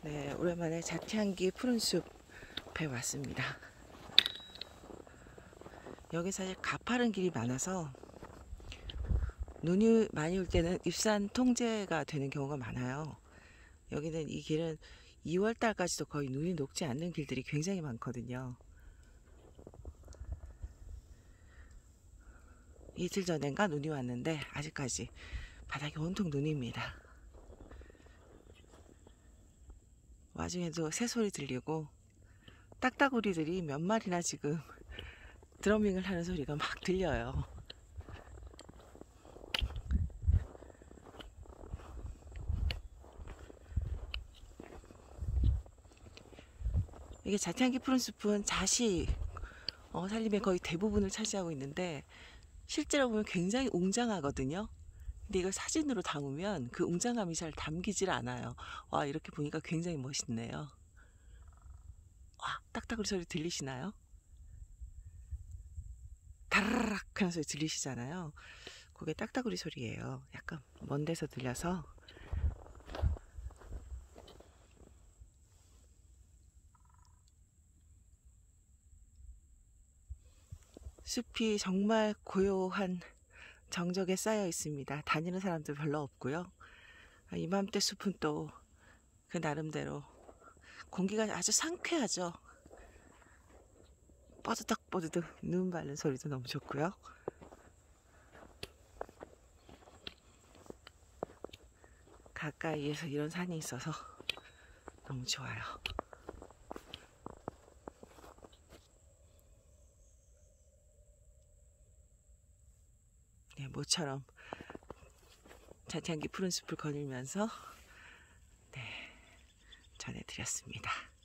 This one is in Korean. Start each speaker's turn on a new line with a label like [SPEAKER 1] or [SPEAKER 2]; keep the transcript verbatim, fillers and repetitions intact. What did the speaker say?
[SPEAKER 1] 네, 오랜만에 자티향기 푸른 숲에 왔습니다. 여기 사실 가파른 길이 많아서 눈이 많이 올 때는 입산 통제가 되는 경우가 많아요. 여기는 이 길은 이월 달까지도 거의 눈이 녹지 않는 길들이 굉장히 많거든요. 이틀 전인가 눈이 왔는데 아직까지 바닥이 온통 눈입니다. 와중에도 새소리 들리고 딱따구리들이 몇 마리나 지금 드러밍을 하는 소리가 막 들려요. 이게 자티향기 푸른 숲은 자시 어, 산림의 거의 대부분을 차지하고 있는데 실제로 보면 굉장히 웅장하거든요. 근데 이걸 사진으로 담으면 그 웅장함이 잘 담기질 않아요. 와, 이렇게 보니까 굉장히 멋있네요. 와, 딱딱거리 소리 들리시나요? 다르락 하는 소리 들리시잖아요. 그게 딱딱거리 소리예요. 약간 먼 데서 들려서. 숲이 정말 고요한 정적에 쌓여 있습니다. 다니는 사람도 별로 없고요. 이맘때 숲은 또 그 나름대로 공기가 아주 상쾌하죠. 뻐드덕 뻐드덕 눈 밟는 소리도 너무 좋고요. 가까이에서 이런 산이 있어서 너무 좋아요. 네, 모처럼 자티향기 푸른 숲을 거닐면서 네, 전해드렸습니다.